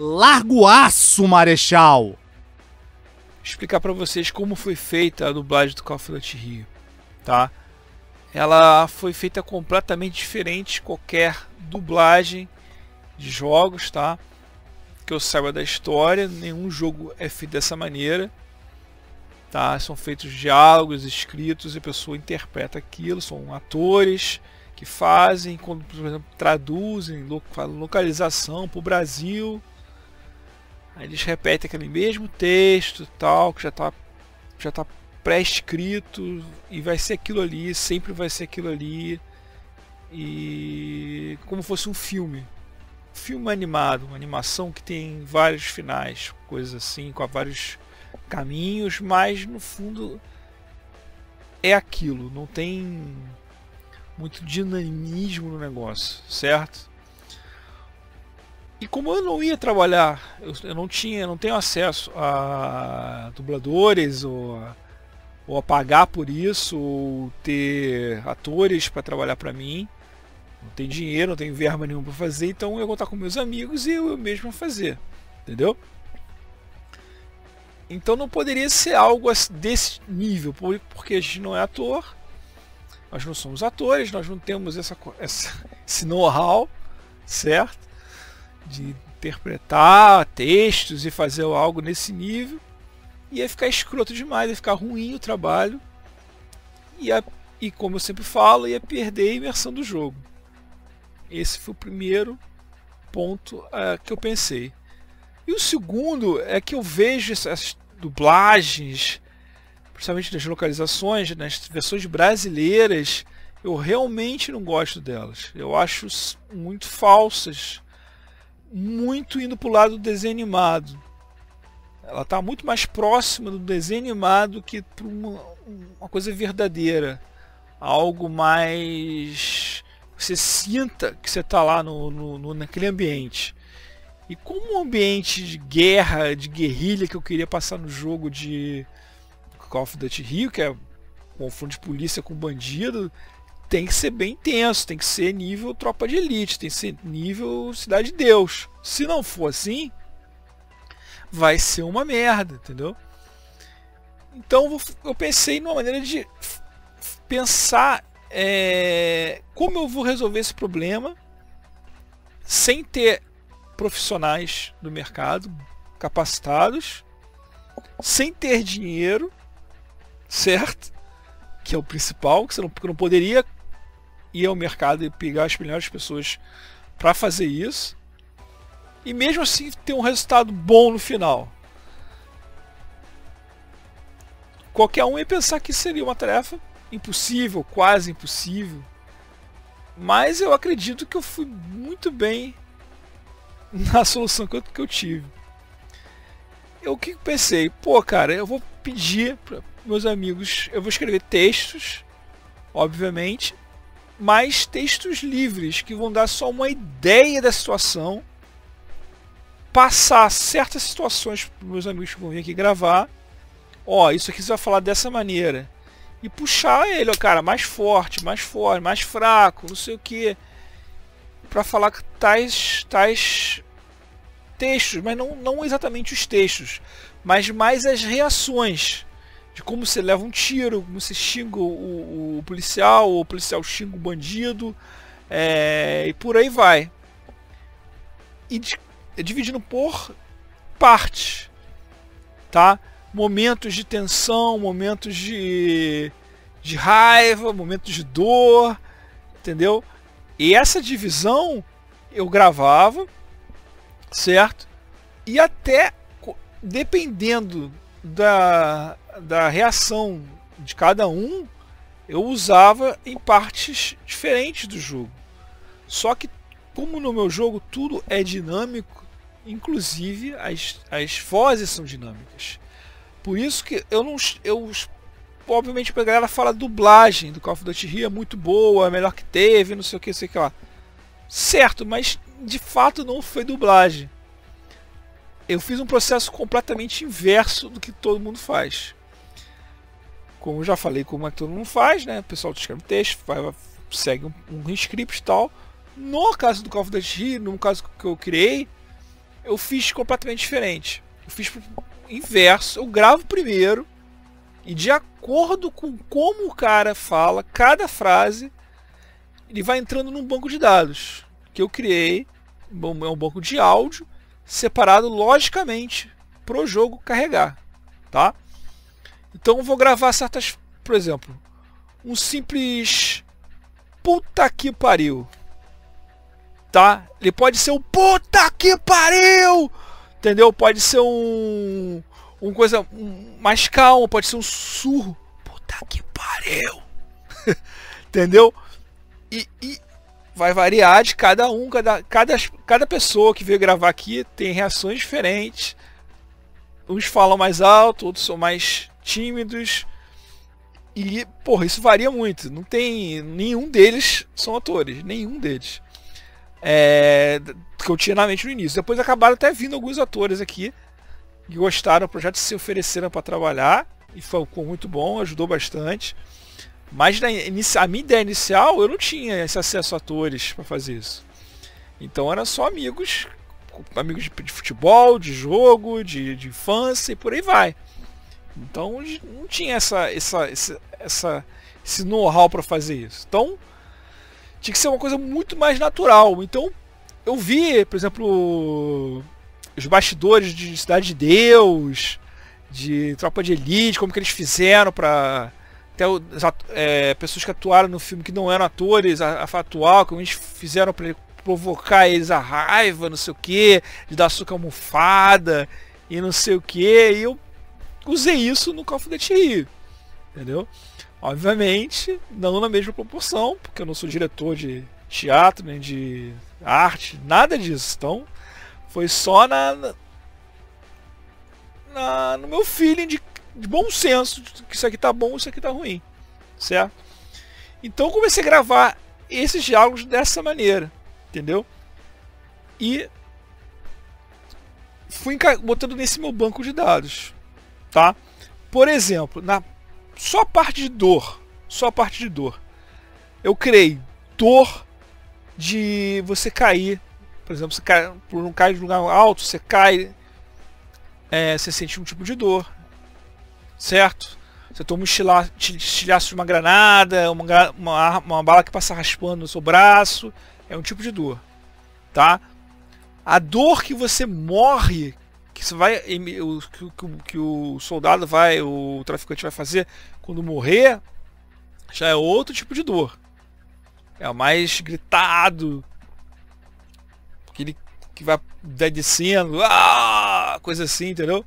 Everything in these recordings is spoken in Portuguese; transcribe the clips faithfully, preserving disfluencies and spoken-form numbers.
Largo aço, Marechal! Explicar para vocês como foi feita a dublagem do Call of Duty Rio, tá? Ela foi feita completamente diferente de qualquer dublagem de jogos, tá? Que eu saiba da história, nenhum jogo é feito dessa maneira, tá? São feitos diálogos escritos e a pessoa interpreta aquilo, são atores que fazem, quando, por exemplo, traduzem, localização para o Brasil. Aí eles repetem aquele mesmo texto, tal, que já está já tá pré-escrito e vai ser aquilo ali, sempre vai ser aquilo ali, e como fosse um filme, filme animado, uma animação que tem vários finais, coisas assim, com vários caminhos, mas no fundo é aquilo, não tem muito dinamismo no negócio, certo? E como eu não ia trabalhar, eu, eu não tinha, não tenho acesso a dubladores ou a, ou a pagar por isso, ou ter atores para trabalhar para mim, não tem dinheiro, não tenho verba nenhuma para fazer, então eu ia contar com meus amigos e eu, eu mesmo fazer, entendeu? Então não poderia ser algo desse nível, porque a gente não é ator, nós não somos atores, nós não temos essa, essa, esse know-how, certo? De interpretar textos e fazer algo nesse nível, ia ficar escroto demais, ia ficar ruim o trabalho, ia, e como eu sempre falo, ia perder a imersão do jogo. Esse foi o primeiro ponto uh, que eu pensei. E o segundo é que eu vejo essas dublagens, principalmente das localizações, nas versões brasileiras, eu realmente não gosto delas. Eu acho muito falsas, muito indo para o lado do desenho animado. Ela está muito mais próxima do desenho animado que para uma, uma coisa verdadeira, algo mais você sinta que você está lá no, no, no, naquele ambiente. E como um ambiente de guerra, de guerrilha que eu queria passar no jogo de Call of Duty Rio, que é confronto de polícia com bandido, tem que ser bem intenso, tem que ser nível Tropa de Elite, tem que ser nível Cidade de Deus. Se não for assim, vai ser uma merda, entendeu? Então eu pensei numa maneira de pensar é, como eu vou resolver esse problema sem ter profissionais do mercado capacitados, sem ter dinheiro, certo? Que é o principal, que você não, porque não poderia ir ao mercado e pegar as melhores pessoas para fazer isso, e mesmo assim ter um resultado bom no final. Qualquer um ia pensar que seria uma tarefa impossível, quase impossível, mas eu acredito que eu fui muito bem na solução que eu, que eu tive. Eu que pensei, pô, cara, eu vou pedir para meus amigos, eu vou escrever textos, obviamente, mas textos livres que vão dar só uma ideia da situação, passar certas situações para meus amigos que vão vir aqui gravar. Ó, isso aqui você vai falar dessa maneira, e puxar ele, ó, cara, mais forte, mais forte, mais fraco, não sei o que, para falar tais tais textos, mas não, não exatamente os textos, mas mais as reações de como você leva um tiro, como você xinga o, o, o policial, ou o policial xinga o bandido, é, e por aí vai. E de, dividindo por partes, tá? Momentos de tensão, momentos de, de raiva, momentos de dor, entendeu? E essa divisão eu gravava, certo? E até dependendo da, da reação de cada um, eu usava em partes diferentes do jogo. Só que como no meu jogo tudo é dinâmico, inclusive as, as vozes são dinâmicas. Por isso que eu não... Eu, obviamente a galera fala dublagem do Call of Duty Rio é muito boa, é a melhor que teve, não sei o que, sei o que lá. Certo, mas de fato não foi dublagem. Eu fiz um processo completamente inverso do que todo mundo faz. Como eu já falei, como é que todo mundo faz, né? O pessoal escreve texto, vai, segue um, um script e tal. No caso do Call of Duty Rio, no caso que eu criei, eu fiz completamente diferente. Eu fiz pro inverso, eu gravo primeiro e de acordo com como o cara fala cada frase, ele vai entrando num banco de dados que eu criei, é um banco de áudio separado logicamente pro jogo carregar, tá? Então eu vou gravar certas, por exemplo, um simples puta que pariu, tá? Ele pode ser um puta que pariu, entendeu? Pode ser um um coisa um, mais calma, pode ser um sussurro, puta que pariu, entendeu? E, e vai variar de cada um, cada, cada, cada pessoa que veio gravar aqui tem reações diferentes. Uns falam mais alto, outros são mais tímidos. E, porra, isso varia muito. Não tem. Nenhum deles são atores. Nenhum deles. É, que eu tinha na mente no início. Depois acabaram até vindo alguns atores aqui que gostaram do projeto, se ofereceram para trabalhar. E foi, ficou muito bom, ajudou bastante. Mas na, a minha ideia inicial, eu não tinha esse acesso a atores para fazer isso. Então eram só amigos, amigos de, de futebol, de jogo, de, de infância e por aí vai. Então não tinha essa, essa, essa, essa, esse know-how para fazer isso. Então tinha que ser uma coisa muito mais natural. Então eu vi, por exemplo, os bastidores de Cidade de Deus, de Tropa de Elite, como que eles fizeram para... Até é, pessoas que atuaram no filme que não eram atores, a, a atual, como eles fizeram para provocar eles a raiva, não sei o que, de dar açúcar almofada e não sei o que, e eu usei isso no Call of Duty, entendeu? Obviamente, não na mesma proporção, porque eu não sou diretor de teatro, nem de arte, nada disso. Então, foi só na, na no meu feeling de de bom senso, que isso aqui tá bom, isso aqui tá ruim, certo? Então eu comecei a gravar esses diálogos dessa maneira, entendeu? E fui botando nesse meu banco de dados, tá? Por exemplo, na só a parte de dor, só a parte de dor, eu criei dor de você cair, por exemplo, você cai, por um cair de lugar alto, você cai, é, você sente um tipo de dor. Certo? Você toma um estilhaço de uma granada, uma, uma, uma bala que passa raspando no seu braço, é um tipo de dor, tá? A dor que você morre, que você vai, o, que, que o soldado vai, o traficante vai fazer quando morrer, já é outro tipo de dor. É o mais gritado, aquele que vai descendo, ah, coisa assim, entendeu?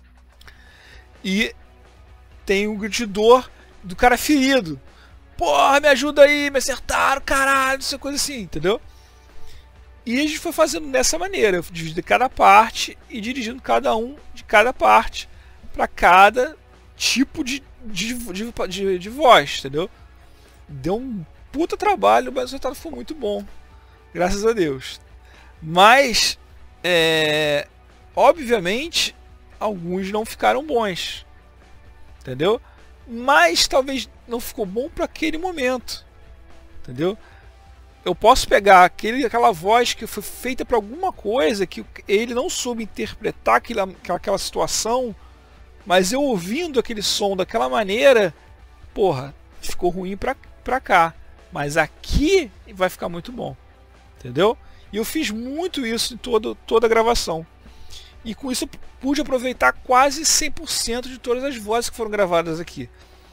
E tem um grito de dor do cara ferido. Porra, me ajuda aí, me acertaram, caralho, essa coisa assim, entendeu? E a gente foi fazendo dessa maneira, eu dividi cada parte e dirigindo cada um de cada parte para cada tipo de, de, de, de, de voz, entendeu? Deu um puta trabalho, mas o resultado foi muito bom, graças a Deus. Mas, é, obviamente, alguns não ficaram bons. Entendeu? Mas talvez não ficou bom para aquele momento. Entendeu? Eu posso pegar aquele, aquela voz que foi feita para alguma coisa que ele não soube interpretar aquela, aquela situação, mas eu ouvindo aquele som daquela maneira, porra, ficou ruim pra, pra cá. Mas aqui vai ficar muito bom. Entendeu? E eu fiz muito isso em todo, toda a gravação. E com isso eu pude aproveitar quase cem por cento de todas as vozes que foram gravadas aqui.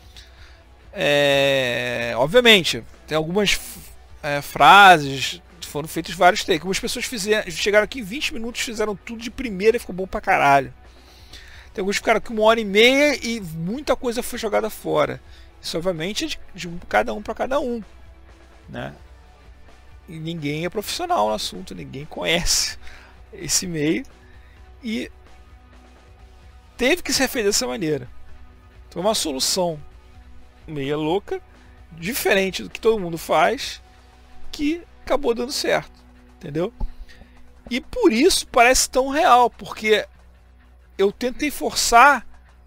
É, obviamente, tem algumas é, frases, foram feitos vários takes. Algumas pessoas fizeram, chegaram aqui em vinte minutos, fizeram tudo de primeira e ficou bom pra caralho. Tem alguns que ficaram aqui uma hora e meia e muita coisa foi jogada fora. Isso obviamente é de, de cada um para cada um, né? E ninguém é profissional no assunto, ninguém conhece esse meio. E teve que ser feito dessa maneira. Foi uma solução meia louca, diferente do que todo mundo faz, que acabou dando certo, entendeu? E por isso parece tão real, porque eu tentei forçar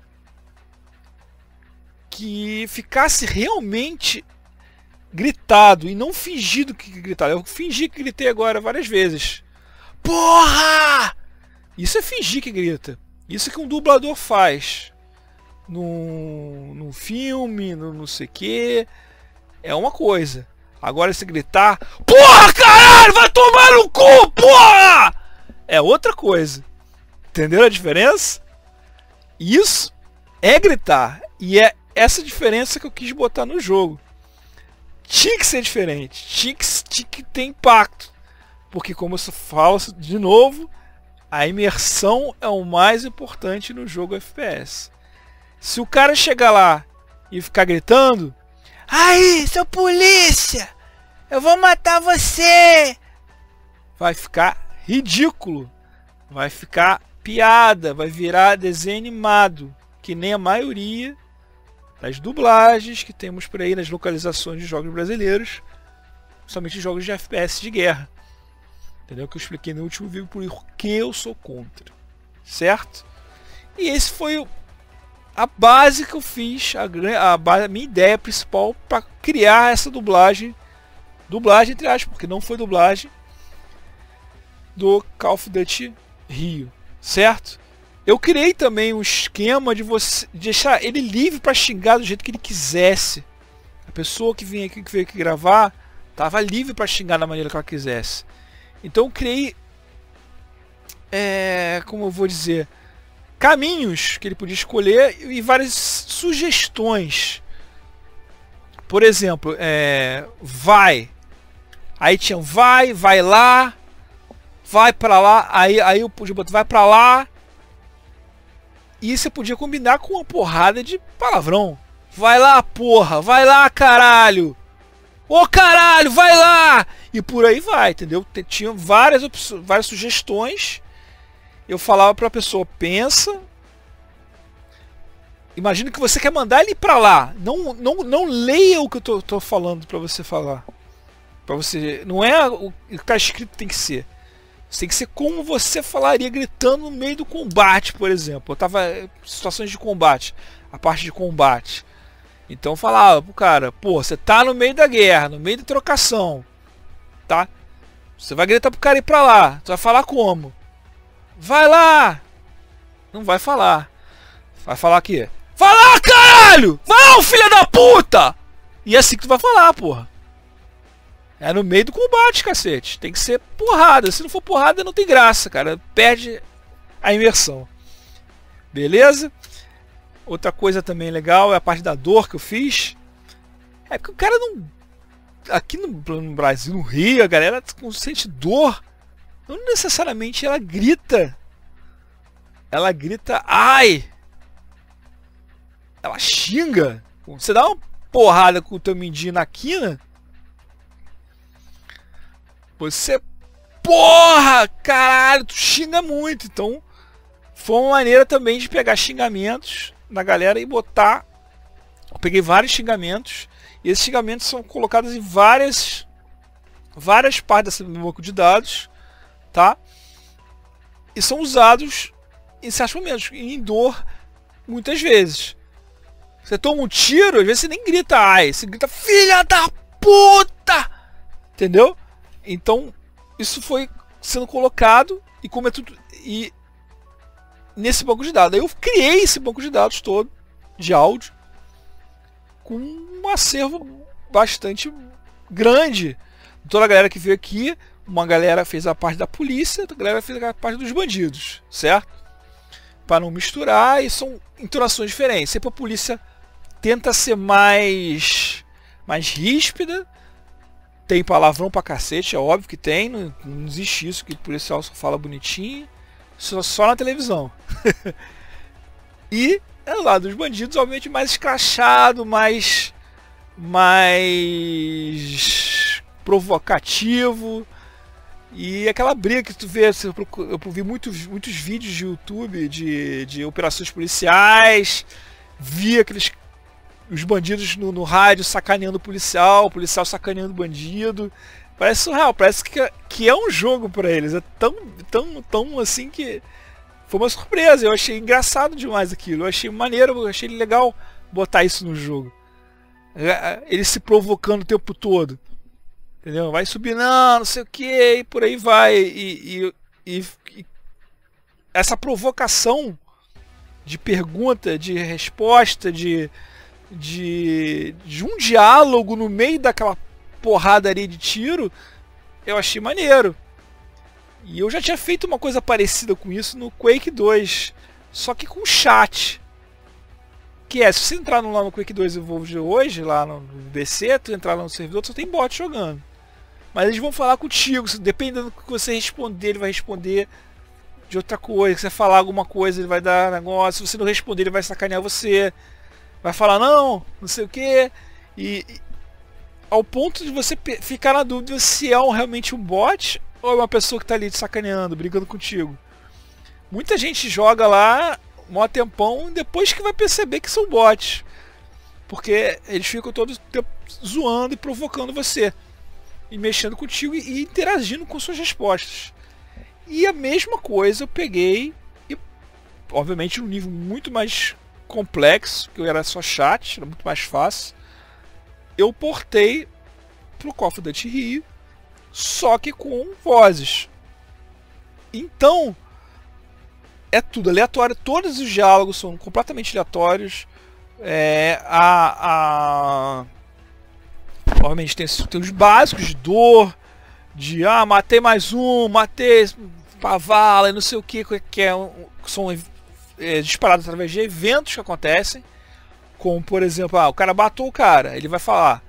que ficasse realmente gritado e não fingido que gritado. Eu fingi que gritei agora várias vezes. Porra! Isso é fingir que grita. Isso que um dublador faz. Num, num filme, no não sei o que. É uma coisa. Agora se gritar, porra, caralho, vai tomar no cu, porra! É outra coisa. Entendeu a diferença? Isso é gritar. E é essa diferença que eu quis botar no jogo. Tinha que ser diferente. Tinha que, tinha que ter impacto. Porque, como eu falo de novo, a imersão é o mais importante no jogo F P S. Se o cara chegar lá e ficar gritando, aí, seu polícia, eu vou matar você, vai ficar ridículo. Vai ficar piada, vai virar desenho animado, que nem a maioria das dublagens que temos por aí nas localizações de jogos brasileiros, somente jogos de F P S de guerra. Entendeu? Que eu expliquei no último vídeo por que eu sou contra. Certo? E esse foi a base que eu fiz, a, a, a minha ideia principal para criar essa dublagem. Dublagem entre aspas, porque não foi dublagem do Call of Duty Rio. Certo? Eu criei também um esquema de você de deixar ele livre para xingar do jeito que ele quisesse. A pessoa que vinha aqui, que veio aqui gravar, estava livre para xingar da maneira que ela quisesse. Então eu criei, é, como eu vou dizer, caminhos que ele podia escolher e várias sugestões. Por exemplo, é, vai. Aí tinha vai, vai lá, vai pra lá, aí, aí eu podia botar vai pra lá. E você podia combinar com uma porrada de palavrão. Vai lá, porra, vai lá, caralho. Ô caralho, vai lá! E por aí vai, entendeu? Tinha várias opções, várias sugestões. Eu falava para a pessoa, pensa. Imagina que você quer mandar ele para lá. Não, não, não leia o que eu tô, tô falando para você falar. Para você, não é o que está escrito tem que ser. Tem que ser como você falaria gritando no meio do combate, por exemplo. Eu tava em situações de combate, a parte de combate. Então eu falava pro cara, pô, você tá no meio da guerra, no meio da trocação, tá? Você vai gritar pro cara ir pra lá, você vai falar como? Vai lá! Não vai falar. Vai falar aqui. Vai lá, caralho! Vai lá, filha da puta! E é assim que tu vai falar, porra. É no meio do combate, cacete. Tem que ser porrada. Se não for porrada, não tem graça, cara. Perde a imersão. Beleza? Outra coisa também legal é a parte da dor que eu fiz. É que o cara não... Aqui no, no Brasil, no Rio, a galera sente dor. Não necessariamente ela grita. Ela grita, ai! Ela xinga. Você dá uma porrada com o teu mindinho na quina, você... Porra! Caralho, tu xinga muito. Então, foi uma maneira também de pegar xingamentos da galera e botar... Eu peguei vários xingamentos. E esses xingamentos são colocados em várias... Várias partes desse banco de dados. Tá? E são usados em certos momentos. Em dor, muitas vezes. Você toma um tiro, às vezes você nem grita ai. Você grita, filha da puta! Entendeu? Então, isso foi sendo colocado e como é tudo e nesse banco de dados. Aí eu criei esse banco de dados todo de áudio com um acervo bastante grande. Toda a galera que veio aqui, uma galera fez a parte da polícia, outra galera fez a parte dos bandidos, certo? Para não misturar, e são entonações diferentes. Sempre a polícia tenta ser mais mais ríspida. Tem palavrão pra cacete, é óbvio que tem, não, não existe isso, que o policial só fala bonitinho, só, só na televisão. E é lá dos bandidos, obviamente, mais escrachado, mais, mais provocativo. E aquela briga que tu vê, eu vi muitos, muitos vídeos de YouTube de, de operações policiais, vi aqueles... Os bandidos no, no rádio sacaneando o policial, o policial sacaneando o bandido. Parece surreal, parece que, que é um jogo pra eles. É tão, tão, tão assim que... Foi uma surpresa, eu achei engraçado demais aquilo. Eu achei maneiro, eu achei legal botar isso no jogo. Ele se provocando o tempo todo. Entendeu? Vai subir, não, não sei o que, e por aí vai. E, e, e, essa provocação de pergunta, de resposta, de, de, de um diálogo no meio daquela porradaria de tiro, eu achei maneiro. E eu já tinha feito uma coisa parecida com isso no Quake dois, só que com chat. Que é, se você entrar lá no Quake dois Evolved hoje, lá no B C, tu entrar lá no servidor, só tem bot jogando. Mas eles vão falar contigo, dependendo do que você responder, ele vai responder de outra coisa. Se você falar alguma coisa, ele vai dar negócio. Se você não responder, ele vai sacanear você. Vai falar não, não sei o que. E, e ao ponto de você ficar na dúvida se é um, realmente um bot ou é uma pessoa que está ali te sacaneando, brigando contigo. Muita gente joga lá mó tempão depois que vai perceber que são bots. Porque eles ficam todo tempo zoando e provocando você. E mexendo contigo e interagindo com suas respostas. E a mesma coisa eu peguei, e obviamente num nível muito mais complexo, que eu era só chat, era muito mais fácil, eu portei pro Call of Duty Rio, só que com vozes. Então, é tudo aleatório, todos os diálogos são completamente aleatórios. É, a... a obviamente tem, tem os básicos de dor, de ah, matei mais um, matei pra vala e não sei o que, que é, são é, disparados através de eventos que acontecem, como por exemplo, ah, o cara matou o cara, ele vai falar,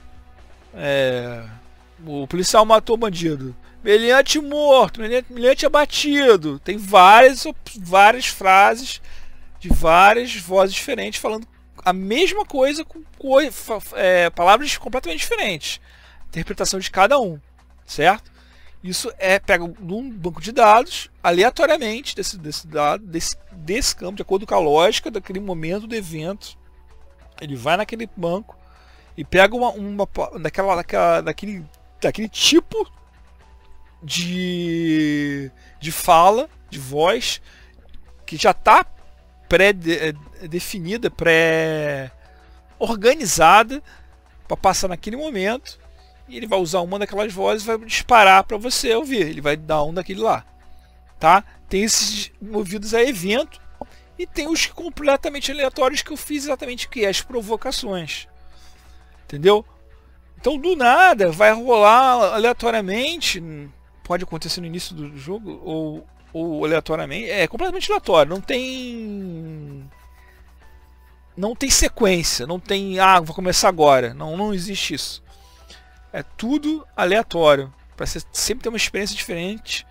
é, o policial matou o bandido, meliante morto, meliante abatido, tem várias, várias frases de várias vozes diferentes falando a mesma coisa com é, palavras completamente diferentes. Interpretação de cada um, certo? Isso é pega num banco de dados aleatoriamente desse, desse dado, desse, desse campo, de acordo com a lógica daquele momento do evento. Ele vai naquele banco e pega uma, uma daquela, daquela, daquele, daquele tipo de, de fala, de voz que já está pré-definida, pré-organizada para passar naquele momento, e ele vai usar uma daquelas vozes e vai disparar para você ouvir, ele vai dar um daquele lá, tá? Tem esses movidos a evento e tem os completamente aleatórios que eu fiz exatamente, que é as provocações, entendeu? Então do nada vai rolar aleatoriamente, pode acontecer no início do jogo ou ou aleatoriamente, é completamente aleatório, não tem não tem sequência, não tem, ah, vou começar agora, não, não existe isso, é tudo aleatório, para você sempre ter uma experiência diferente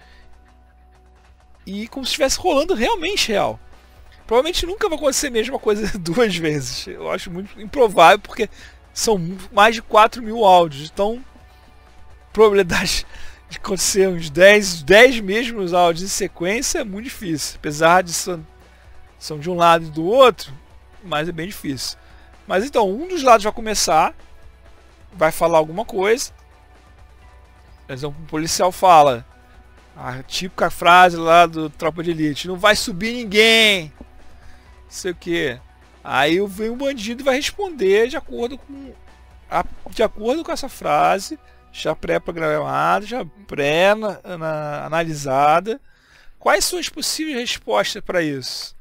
e como se estivesse rolando realmente real. Provavelmente nunca vai acontecer a mesma coisa duas vezes, eu acho muito improvável, porque são mais de quatro mil áudios, então probabilidade de acontecer uns dez, dez mesmos áudios em sequência é muito difícil, apesar de são, são de um lado e do outro, mas é bem difícil. Mas então, um dos lados vai começar, vai falar alguma coisa, por exemplo, o policial fala a típica frase lá do Tropa de Elite, não vai subir ninguém, não sei o que. Aí vem um bandido e vai responder de acordo com a, de acordo com essa frase, já pré-programada, já pré-analisada. Quais são as possíveis respostas para isso?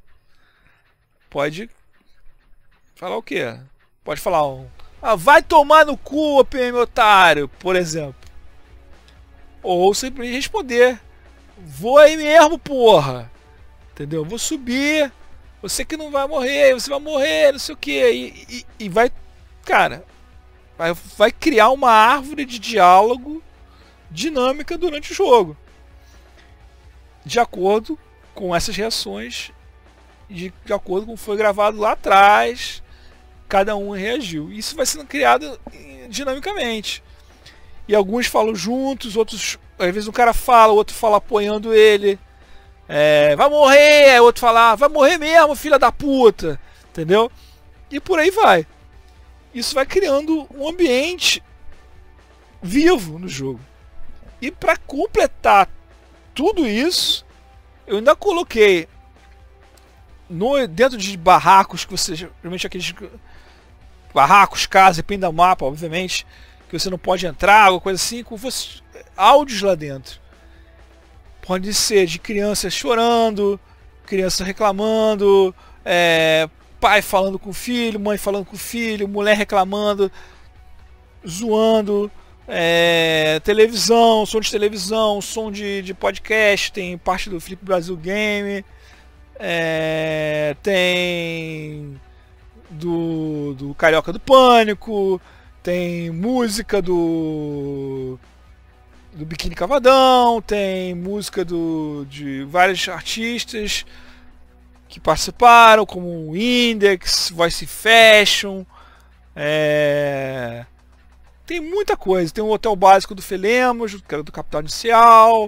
Pode falar o quê? Pode falar um, ah, vai tomar no cu, P M otário, por exemplo. Ou simplesmente responder, vou aí mesmo, porra. Entendeu? Vou subir, você que não vai morrer, você vai morrer, não sei o que. E, e, e vai, cara... Vai, vai criar uma árvore de diálogo dinâmica durante o jogo, de acordo com essas reações, de, de acordo com o que foi gravado lá atrás, cada um reagiu. Isso vai sendo criado dinamicamente. E alguns falam juntos, outros, às vezes um cara fala, o outro fala apoiando ele. É, vai morrer, aí o outro fala, vai morrer mesmo, filha da puta, entendeu? E por aí vai. Isso vai criando um ambiente vivo no jogo. E para completar tudo isso, eu ainda coloquei no, dentro de barracos, que você geralmente aqueles barracos, casas, depende do mapa, obviamente, que você não pode entrar, alguma coisa assim, com você, áudios lá dentro. Pode ser de crianças chorando, criança reclamando, é, pai falando com o filho, mãe falando com o filho, mulher reclamando, zoando, é, televisão, som de televisão, som de, de podcast, tem parte do Flip Brasil Game, é, tem do, do Carioca do Pânico, tem música do do Biquíni Cavadão, tem música do, de vários artistas que participaram, como o Index, Voice Fashion, é... tem muita coisa. Tem o Hotel Básico do Felemos, que era do Capital Inicial,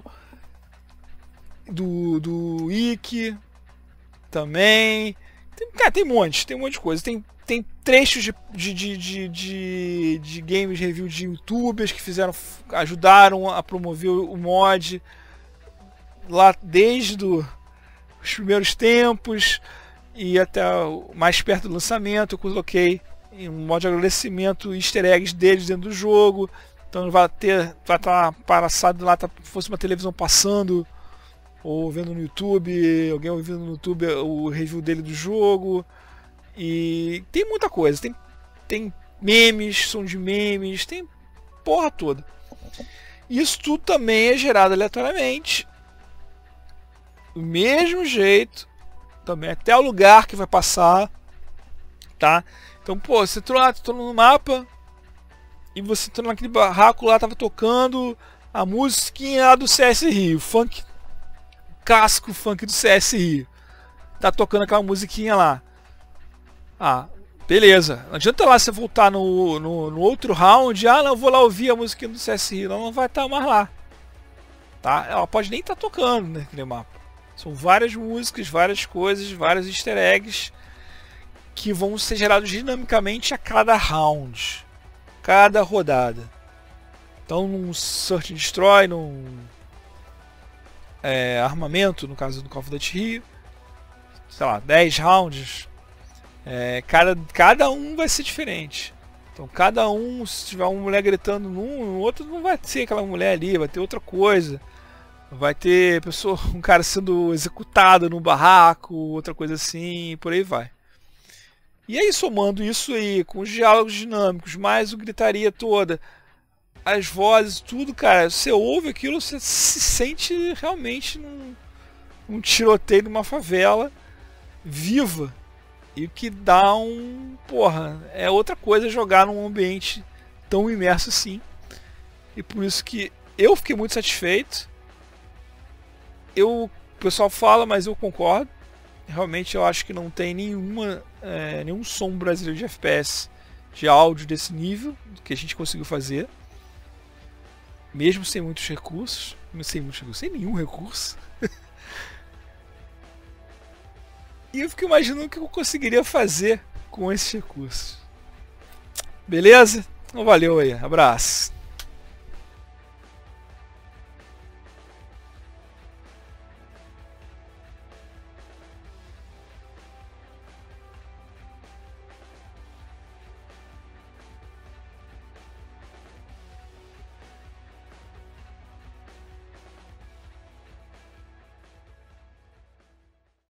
do, do Ike também. Tem, cara, tem um monte, tem um monte de coisa. Tem, tem trechos de, de, de, de, de, de games review de youtubers que fizeram, ajudaram a promover o mod lá desde do, os primeiros tempos e até mais perto do lançamento. Eu coloquei em um modo de agradecimento easter eggs deles dentro do jogo. Então vai ter, vai estar passado lá, tá, fosse uma televisão passando ou vendo no YouTube, alguém ouvindo no YouTube o review dele do jogo. E tem muita coisa, tem, tem memes, som de memes, tem porra toda. Isso tudo também é gerado aleatoriamente, do mesmo jeito, também até o lugar que vai passar, tá? Então, pô, você entrou lá, entrou no mapa e você entrou naquele barraco lá, tava tocando a musiquinha lá do C S Rio, funk, casco funk do C S Rio, tá tocando aquela musiquinha lá. Ah, beleza. Não adianta lá você voltar no, no, no outro round. Ah, não, eu vou lá ouvir a musiquinha do C S I. Ela não vai estar mais lá. Tá? Ela pode nem estar tocando naquele mapa. São várias músicas, várias coisas, vários easter eggs que vão ser gerados dinamicamente a cada round. Cada rodada. Então, num Search and Destroy, num é, armamento, no caso do Call of Duty Rio, sei lá, dez rounds. É, cada, cada um vai ser diferente. Então cada um, se tiver uma mulher gritando num, no outro não vai ser aquela mulher ali, vai ter outra coisa. Vai ter pessoa, um cara sendo executado num barraco, outra coisa assim, e por aí vai. E aí somando isso aí, com os diálogos dinâmicos, mais o gritaria toda, as vozes, tudo, cara, você ouve aquilo, você se sente realmente num, num tiroteio numa favela viva. E o que dá um... Porra, é outra coisa jogar num ambiente tão imerso assim. E por isso que eu fiquei muito satisfeito. Eu, o pessoal fala, mas eu concordo. Realmente eu acho que não tem nenhuma, é, nenhum som brasileiro de F P S de áudio desse nível que a gente conseguiu fazer. Mesmo sem muitos recursos. Sem, muitos recursos, sem nenhum recurso. E eu fico imaginando o que eu conseguiria fazer com esses recursos. Beleza? Então valeu aí. Abraço.